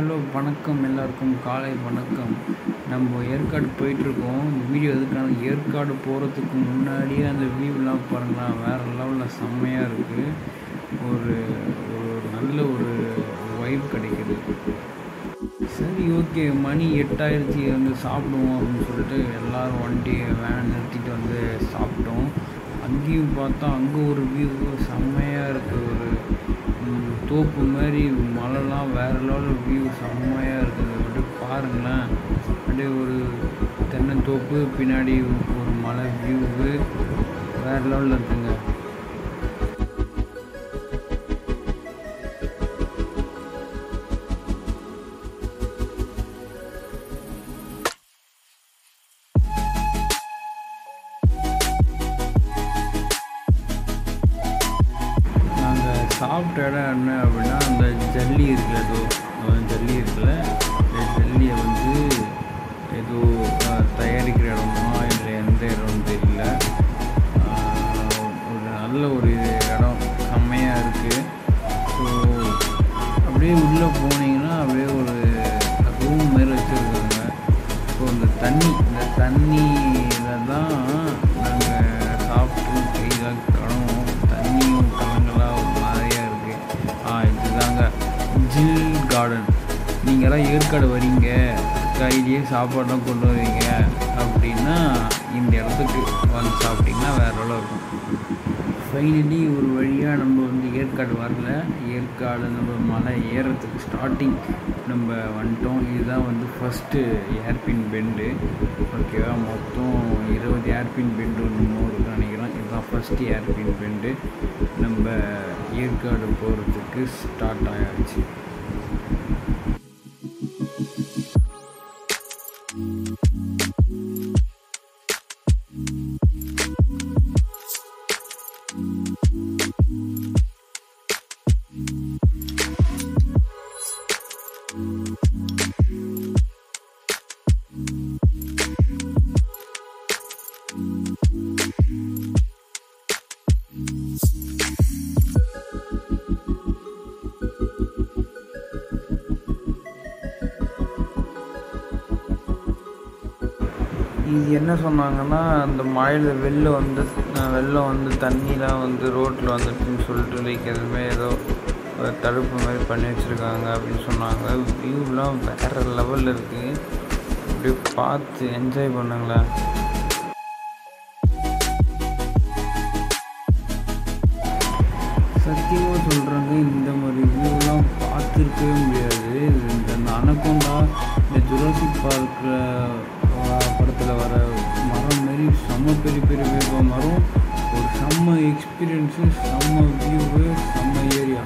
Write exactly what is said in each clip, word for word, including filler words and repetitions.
Hello வணக்கம் எல்லாருக்கும் காலை வணக்கம். நம்ம ஏற்காடு போயிட்டுருக்கோம். இந்த வீடியோ எதுக்கான ஏற்காடு போகிறதுக்கு முன்னாடியே அந்த வியூலாம் பாருங்களேன், வேறு லெவலில் செம்மையாக இருக்குது. ஒரு ஒரு நல்ல ஒரு வைப் கிடைக்குது. சரி, ஓகே, மணி எட்டாயிரத்தி வந்து சாப்பிடுவோம் அப்படின்னு சொல்லிட்டு எல்லோரும் வண்டியை வேன் நிறுத்திட்டு வந்து சாப்பிட்டோம். அங்கேயும் பார்த்தா அங்கே ஒரு வியூ செம்மையாக இருக்குது. ஒரு தோப்பு மாதிரி மலைலாம் வேறு லெவலில் வியூ செம்மையாக இருக்குது. அப்படியே பாருங்களேன், அப்படியே ஒரு தென்னந்தோப்பு பின்னாடி ஒரு மலை வியூவு வேறு லெவலில் இருக்குங்க. சாப்பிட்ட இடம் என்ன அப்படின்னா, அந்த ஜல்லி இருக்குல்ல, ஏதோ ஜல்லி இருக்குல்ல, ஜல்லியை வந்து ஏதோ தயாரிக்கிற இடமா இல்லை எந்த இடம்னு தெரியல. ஒரு நல்ல ஒரு இடம் செம்மையாக இருக்குது. ஸோ அப்படியே உள்ளே போனீங்கன்னா அப்படியே ஒரு ரூம் மாரி வச்சுருக்காங்க. ஸோ இந்த தண்ணி இந்த தண்ணியில் தான் நாங்கள் சாப்பிட்டு கையில் கடவும் தண்ணியும் கலங்களாக நிறையா இருக்குது. ஆ இதுதாங்க ஜில் கார்டன். நீங்கள்லாம் ஏற்காடு வரீங்க, கையிலேயே சாப்பாடெலாம் கொண்டு வரீங்க அப்படின்னா இந்த இடத்துக்கு வந்து சாப்பிட்டிங்கன்னா வேறு எவ்வளோ இருக்கும். ஃபைனலி ஒரு வழியாக நம்ம வந்து ஏற்காடு வரல, ஏற்காடு நம்ம மலை ஏறுறதுக்கு ஸ்டார்டிங் நம்ம வந்துட்டோம். இதுதான் வந்து ஃபஸ்ட்டு ஏர்பின் பெண்டு. ஓகேவா, மொத்தம் இருபது ஏர்பின் பெண்டு ஒன்று இருக்குன்னு நினைக்கிறேன். இதுதான் ஃபஸ்ட்டு ஏர்பின் பெண்டு. நம்ம ஏற்காடு போகிறதுக்கு ஸ்டார்ட் ஆகிடுச்சு. இது என்ன சொன்னாங்கன்னா, அந்த மழையில் வெளில வந்து வெள்ளம் வந்து தண்ணிலாம் வந்து ரோட்டில் வந்துட்டுன்னு சொல்லிட்டு லைக் எதுவுமே ஏதோ தடுப்பு மாதிரி பண்ணி வச்சுருக்காங்க அப்படின்னு சொன்னாங்க. வியூலாம் வேறு லெவலில் இருக்குது. அப்படியே பார்த்து என்ஜாய் பண்ணுங்களேன். சத்தியமாக சொல்கிறாங்க, இந்த மாதிரி வியூலாம் பார்த்துருக்கவே முடியாது. இந்த அனகோண்டா, இந்த ஜுராசிக் பார்க்கில் படத்தில் வர மரம் மாரி செம்ம பெரிய பெரிய பெரிய மரம், ஒரு செம்ம எக்ஸ்பீரியன்ஸு, செம்ம வியூவு, செம்ம ஏரியா.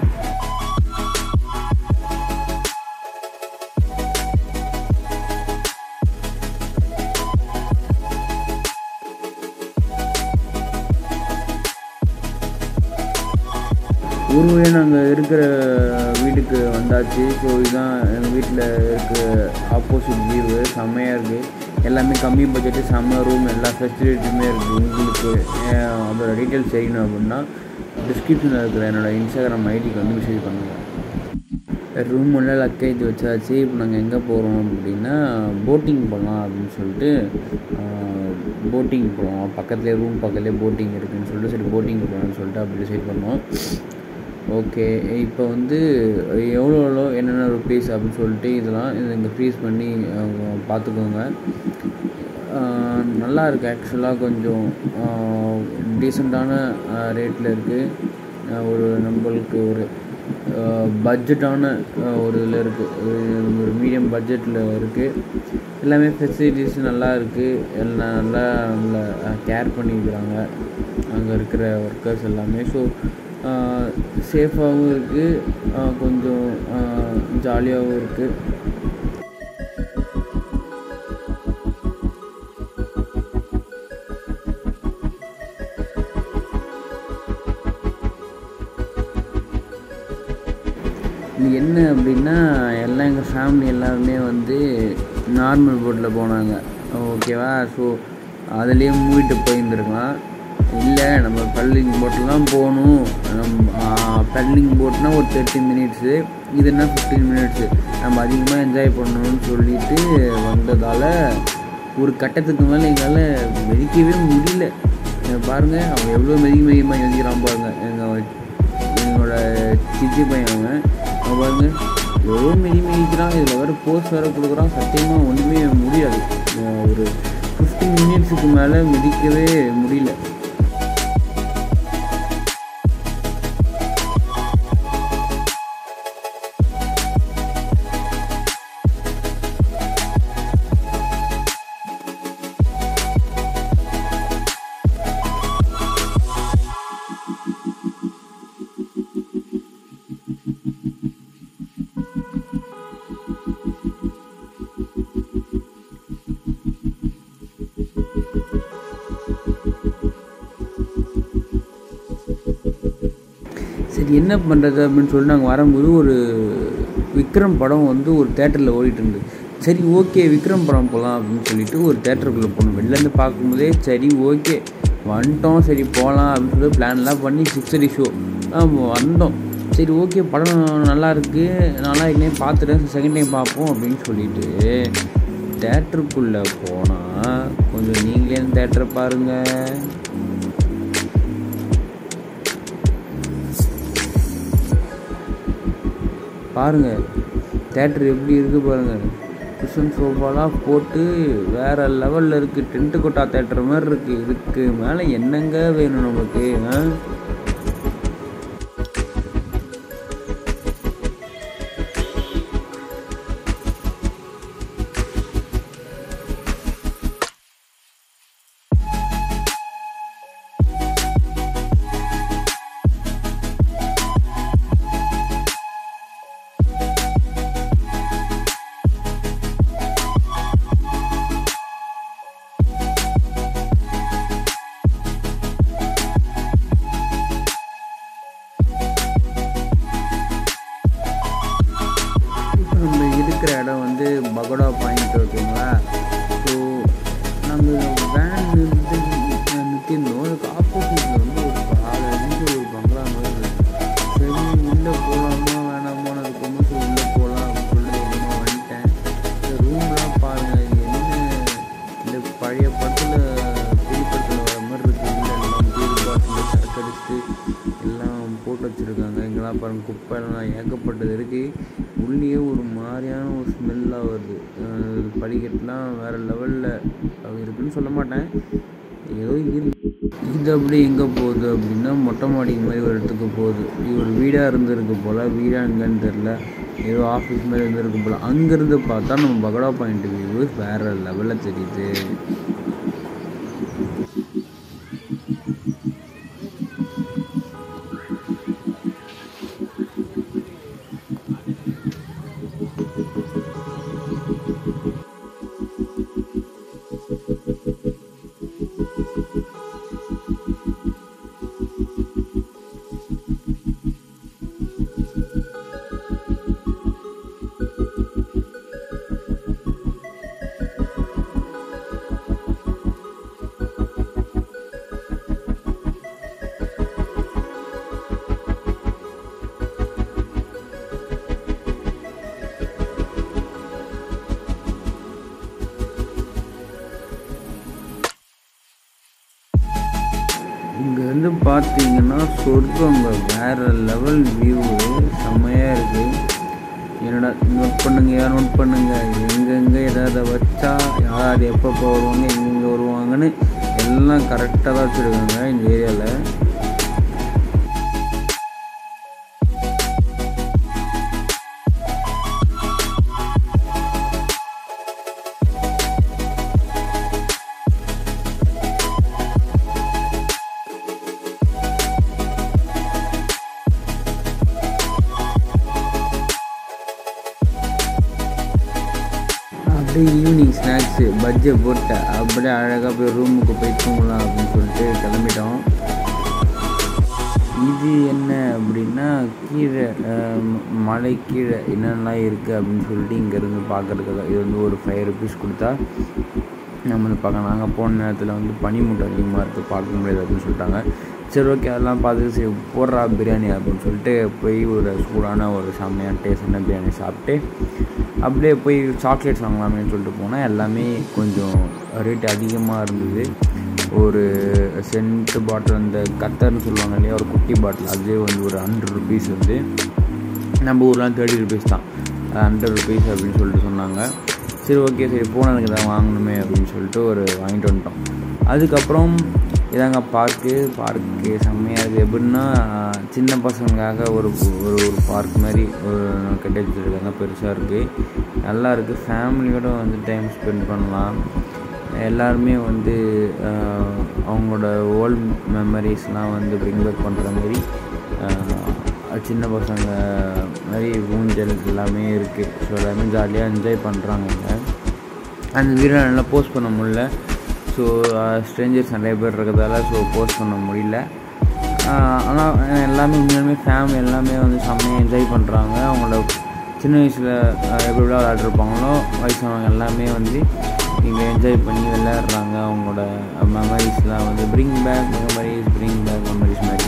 ஒரு வழியாக நாங்கள் இருக்கிற வீட்டுக்கு வந்தாச்சு. ஸோ இதுதான் எங்கள் வீட்டில் இருக்கிற ஆப்போசிட் வியூவு, செம்மையாக இருக்குது. எல்லாமே கம்மி பட்ஜெட்டு, செம்ம ரூம், எல்லா ஃபெசிலிட்டியுமே இருக்குது. உங்களுக்கு அதோட டீட்டெயில்ஸ் தெரியணும் அப்படின்னா டிஸ்கிரிப்ஷனில் இருக்கிற என்னோடய இன்ஸ்டாகிராம் ஐடிக்கு வந்து மெசேஜ் பண்ணுங்கள். ரூம் எல்லாம் லக்கேஜ் வச்சாச்சு. இப்போ நாங்கள் எங்கே போகிறோம் அப்படின்னா போட்டிங் போகலாம் அப்படின்னு சொல்லிட்டு போட்டிங் போகலாம். பக்கத்துலேயே ரூம் பக்கத்துலேயே போட்டிங் இருக்குதுன்னு சொல்லிட்டு சரி போட்டிங் போகலான்னு சொல்லிட்டு அப்படி டிசைட் பண்ணோம். ஓகே, இப்போ வந்து எவ்வளோ எவ்வளோ என்னென்ன ருப்பீஸ் அப்படின்னு சொல்லிட்டு இதெல்லாம் இது இங்கே ஃப்ரீஸ் பண்ணி பார்த்துக்கோங்க. நல்லா இருக்குது ஆக்சுவலாக, கொஞ்சம் டீசெண்டான ரேட்டில் இருக்குது. ஒரு நம்மளுக்கு ஒரு பட்ஜெட்டான ஒரு இதில் இருக்குது, ஒரு மீடியம் பட்ஜெட்டில் இருக்குது. எல்லாமே ஃபெசிலிட்டிஸ் நல்லா இருக்குது. எல்லாம் நல்லா நல்லா கேர் பண்ணிக்கிறாங்க அங்கே இருக்கிற ஒர்க்கர்ஸ் எல்லாமே. ஸோ சேஃபாகவும் இருக்குது, கொஞ்சம் ஜாலியாகவும் இருக்குது. இது என்ன அப்படின்னா, எல்லாம் எங்கள் ஃபேமிலி எல்லாருமே வந்து நார்மல் போட்டில் போனாங்க. ஓகேவா, ஸோ அதுலேயே மூவிட்டு போயிருந்துருக்கலாம். இல்லை நம்ம பெடலிங் போட்டில் தான் போகணும். நம்ம பெடலிங் போட்னால் ஒரு தேர்ட்டி மினிட்ஸு, இது என்ன ஃபிஃப்டீன் மினிட்ஸு நம்ம அதிகமாக என்ஜாய் பண்ணணும்னு சொல்லிட்டு வந்ததால் ஒரு கட்டத்துக்கு மேலே எங்களால் மெதிக்கவே முடியல. பாருங்கள் அவன் எவ்வளோ மெதிக்க மெதிக்கமாக எழுதிக்கிறான் பாருங்கள். எங்கள் என்னோட சித்தி பையன் அவன் அவன் பாருங்கள் எவ்வளோ மெதி மெதிக்கிறான். இதில் வேறு போஸ்ட் வேறு கொடுக்குறான். சத்தியமாக ஒன்றுமே முடியாது. ஒரு ஃபிஃப்டீன் மினிட்ஸுக்கு மேலே மெதிக்கவே முடியல. சரி என்ன பண்ணுறது அப்படின்னு சொல்லிட்டு நாங்கள் வரும்போது ஒரு விக்ரம் படம் வந்து ஒரு தேட்டரில் ஓடிட்டு இருந்தது. சரி ஓகே விக்ரம் படம் போகலாம் அப்படின்னு சொல்லிட்டு ஒரு தேட்டருக்குள்ளே போகணும். வெளிலேருந்து பார்க்கும்போதே சரி ஓகே வந்துட்டோம், சரி போகலாம் அப்படின்னு சொல்லி பிளான்லாம் பண்ணி சிக்ஸரி ஷோ வந்தோம். சரி ஓகே படம் நல்லா இருக்குது, நல்லா இன்னே பார்த்துட்டேன், செகண்ட் டைம் பார்ப்போம் அப்படின்னு சொல்லிட்டு தேட்டருக்குள்ளே போனால் கொஞ்சம் நீங்களே தேட்டரை பாருங்கள். பாருங்கள் தேட்டர் எப்படி இருக்குது பாருங்கள். குஷன் சோஃபாலாம் போட்டு வேறு லெவலில் இருக்குது. டென்ட்டு கொட்டா தேட்டர் மாதிரி இருக்குது. இதுக்கு மேலே என்னங்க வேணும் நமக்கு? நம்ம இருக்கிற இடம் வந்து பகோடா பாயிண்ட் ஓகேங்களா. ஸோ நாங்கள் வேன் நிறுத்தி நிறுத்திருந்தோம். அதுக்கு ஆப்போசிட்டில் வந்து ஒரு ஆறு அஞ்சு ஒரு பங்களா மாதிரி இருக்குது. சரி உள்ளே போகலாமா வேணாமோனதுக்கு வந்து சரி உள்ளே போகலாம் அப்படின்னு சொல்லிட்டு வேணுமா வந்துட்டேன். இந்த ரூம்லாம் பாருங்கள். இது என்ன இந்த பழைய படத்தில் பெரிய படத்தில் வர மாதிரி இருக்குது. இல்லை எல்லாம் பீர் பாட்டில் சரக்கு அடிச்சுட்டு எல்லாம் போட்டு வச்சுருக்காங்க. இங்கெல்லாம் பாருங்கள் குப்பைலாம் ஏகப்பட்டது இருக்குது. உள்ளே ஒரு மாதிரியான ஒரு ஸ்மெல்லாக வருது. படிக்கட்டுலாம் வேறு லெவலில் இருக்குதுன்னு சொல்ல மாட்டேன், ஏதோ இருக்கு. இது அப்படி எங்கே போகுது அப்படின்னா மொட்டை மாடிக்கு மாதிரி ஒரு இடத்துக்கு போகுது. இது ஒரு வீடாக இருந்திருக்கு போல். வீடாக எங்கேன்னு தெரில, ஏதோ ஆஃபீஸ் மாதிரி இருந்திருக்கு போல். அங்கேருந்து பார்த்தா நம்ம பகோடா பாயிண்ட் வியூ வேறு லெவலில் தெரியுது. இங்கே வந்து பார்த்தீங்கன்னா சொர்க்கங்க, வேறு லெவல் வியூ செம்மையாக இருக்குது. என்னடா நோட் பண்ணுங்க, யார் நோட் பண்ணுங்க, எங்கெங்கே எதாவது வச்சா யார் எப்பப்போ வருவாங்க எங்கெங்கே வருவாங்கன்னு எல்லாம் கரெக்டாக தான் வச்சுருக்காங்க இந்த ஏரியாவில். அப்படியே ஈவினிங் ஸ்நாக்ஸு பஜ்ஜை போட்டு அப்படியே அழகாக போய் ரூமுக்கு போய் தூங்கலாம் அப்படின்னு சொல்லிட்டு கிளம்பிட்டோம். இது என்ன அப்படின்னா கீழே மலை கீழே என்னென்னலாம் இருக்குது அப்படின்னு சொல்லிட்டு இங்கேருந்து பார்க்குறதுக்காக இது வந்து ஒரு ஃபைவ் ருபீஸ் கொடுத்தா நம்ம வந்து பார்க்கலாம். நாங்கள் போன நேரத்தில் வந்து பனிமூட்டம் அதிகமாக இருக்குது, பார்க்க முடியாது அப்படின்னு சொல்லிட்டாங்க. சரி ஓகே அதெல்லாம் பார்த்துட்டு சரி போடுறா பிரியாணி அப்படின்னு சொல்லிட்டு போய் ஒரு சூடான ஒரு செம்மையான டேஸ்டான பிரியாணி சாப்பிட்டு அப்படியே போய் சாக்லேட்ஸ் வாங்கலாமேன்னு சொல்லிட்டு போனால் எல்லாமே கொஞ்சம் ரேட் அதிகமாக இருந்தது. ஒரு சென்ட் பாட்டில் அந்த கத்தர்னு சொல்லுவாங்க இல்லையா, ஒரு குட்டி பாட்டில் அதுவே வந்து ஒரு ஹண்ட்ரட் ருபீஸ் வந்து நம்ம ஊர்லாம் தேர்ட்டி ருபீஸ் தான், ஹண்ட்ரட் ருபீஸ் அப்படின்னு சொல்லிட்டு சொன்னாங்க. சரி ஓகே சரி போனதுக்கு தான் வாங்கணுமே அப்படின்னு சொல்லிட்டு ஒரு வாங்கிட்டு வந்துட்டோம். அதுக்கப்புறம் இதாங்க பார்க்கு பார்க்கு செம்மையாக இருக்குது. எப்படின்னா சின்ன பசங்களுக்காக ஒரு ஒரு ஒரு பார்க் மாதிரி ஒரு கட்டி வச்சுருக்காங்க, பெருசாக இருக்குது, நல்லா இருக்குது. ஃபேமிலியோடு வந்து டைம் ஸ்பெண்ட் பண்ணலாம். எல்லாருமே வந்து அவங்களோட ஓல்ட் மெமரிஸ்லாம் வந்து ப்ரிங் பேக் பண்ணுற மாதிரி சின்ன பசங்க மாதிரி ஊஞ்சல் எல்லாமே இருக்குது. ஸோ எல்லாமே ஜாலியாக என்ஜாய் பண்ணுறாங்க. அந்த வீடியோ நல்லா போஸ்ட் பண்ண முடியல, ஸோ ஸ்ட்ரேஞ்சர்ஸ் நிறைய பேர் இருக்கிறதால ஸோ போஸ்ட் பண்ண முடியல. ஆனால் எல்லாமே உண்மையாலுமே ஃபேமிலி எல்லாமே வந்து செம்மையாக என்ஜாய் பண்ணுறாங்க. அவங்களோட சின்ன வயசில் எப்படி விளையாடிருப்பாங்களோ வயசானவங்க எல்லாமே வந்து இங்கே என்ஜாய் பண்ணி விளையாடுறாங்க. அவங்களோட மெமரிஸ்லாம் வந்து bring back memories bring back memories மாதிரி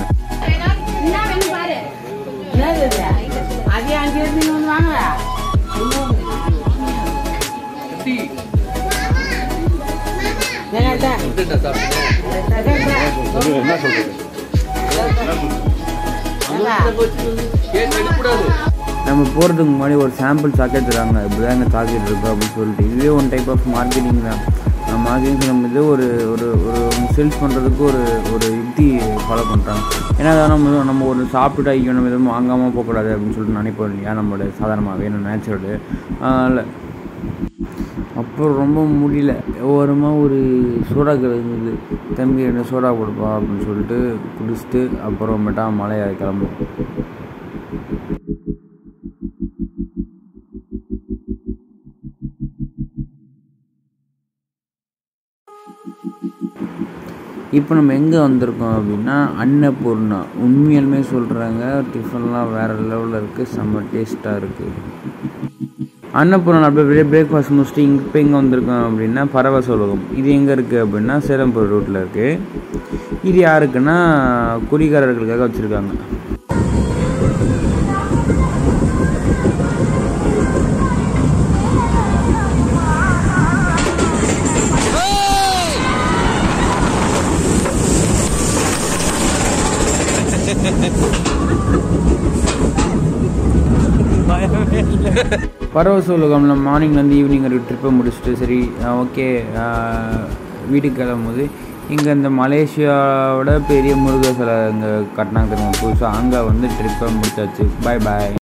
நம்ம போகிறதுக்கு முன்னாடி ஒரு சாம்பிள் சாக்லேட் தராங்க, இப்படிதான் எங்கள் சாக்லேட் இருக்குது அப்படின்னு சொல்லிட்டு. இதுவே ஒன் டைப் ஆஃப் மார்க்கெட்டிங் தான். மார்க்கெட்டிங் சொல்லும்போது ஒரு ஒரு ஒரு சேல்ஸ் பண்ணுறதுக்கு ஒரு ஒரு யுக்தி ஃபாலோ பண்ணுறாங்க. ஏன்னா நம்ம நம்ம ஒரு சாப்பிட்டுட்டு ஐயோ நம்ம எதுவும் வாங்காமல் போகக்கூடாது அப்படின்னு சொல்லிட்டு நினைப்போம் இல்லையா, நம்மளோட சாதாரணமாகவே நம்ம நேச்சுரலு. அதனால் அப்புறம் ரொம்ப முடியல, ஓரமாக ஒரு சோடா கிடந்தது, தம்பி ரெண்டு சோடா கொடுப்பா அப்படின்னு சொல்லிட்டு குடிச்சிட்டு அப்புறமேட்டா மலையை கிளம்பும். இப்போ நம்ம எங்கே வந்திருக்கோம் அப்படின்னா அன்னபூர்ணா. உண்மையாலுமே சொல்கிறாங்க டிஃபன்லாம் வேறு லெவலில் இருக்குது, செம்ம டேஸ்ட்டாக இருக்குது. அன்னபூர்ணா அப்படியே பிரேக்ஃபாஸ்ட் முடிச்சுட்டு இங்கே இப்போ எங்கே வந்திருக்கோம் அப்படின்னா பரவச உலகம். இது எங்கே இருக்குது அப்படின்னா சேலம்பூர் ரோட்டில் இருக்குது. இது யாருக்குன்னா குடிகாரர்களுக்காக வச்சுருக்காங்க. பரவச உலகம்ல மார்னிங்லேருந்து ஈவினிங் ஒரு ட்ரிப்பை முடிச்சுட்டு சரி ஓகே வீட்டுக்கு கிளம்பும்போது இங்கே இந்த மலேசியாவோட பெரிய முருகர் சிலை இங்கே கட்டினாங்க தெரியுமா புதுசாக, அங்கே வந்து ட்ரிப்பை முடிச்சாச்சு. பாய் பாய்.